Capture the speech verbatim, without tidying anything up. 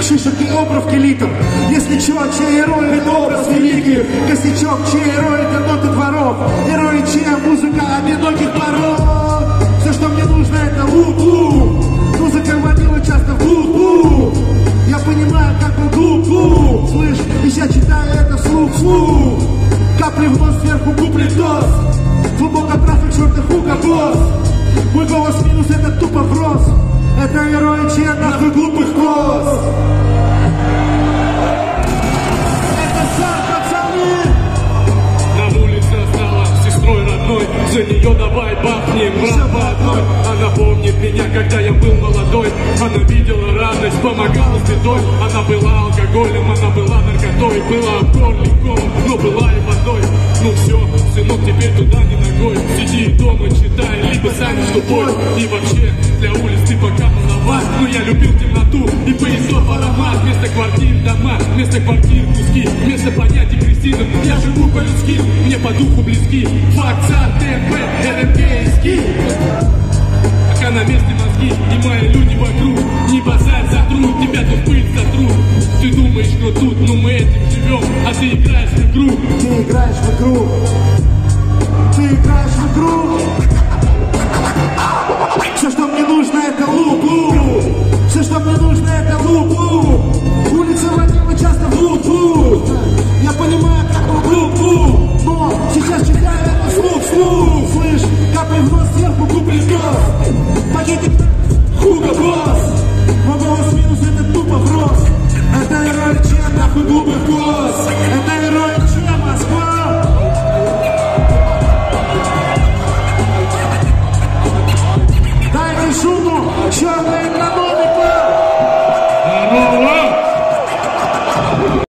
шишек и обрывки литом. Если чё, чей герой, это образ великий. Косячок, чей герой, это ноты дворов. Герои, чья музыка одиноких порог. Все, что мне нужно, это лу-лу. Музыка водила часто в лу-лу. Я понимаю, как он глуп-глуп. Слышь, и я читаю это вслух-вслух. Капли в нос, сверху куплет дос. Глубоко трафик, чертов хука, босс. Мой голос минус, это тупо врос. Это герои, чья нахуй глупых коз. Это сам, пацаны. На улице осталась сестрой родной. За нее давай бахнем брат по одной. Она помнит меня, когда я был молодой. Она видела радость, помогала с бедой. Она была алкоголем, она была наркотой. Была горликом, но была и водой. Ну все, сынок, теперь туда не ногой. Сиди дома, читай, либо сами с тупой. И вообще, для улиц ты пока маловат. Но я любил темноту и поездов аромат. Вместо квартир дома, вместо квартир куски. Вместо понятий Кристины я живу по-людски. Мне по духу близки факт, ТМП, РМК. Пока на месте мозги и мои люди вокруг. Не базарь за труд, тебя тут пыль сотрут. Ты думаешь, что тут, но мы этим живем. А ты играешь в игру. Ты играешь в игру. Ты играешь в игру. Все, что мне нужно, это луп-луп. Все, что мне нужно, это луп-луп.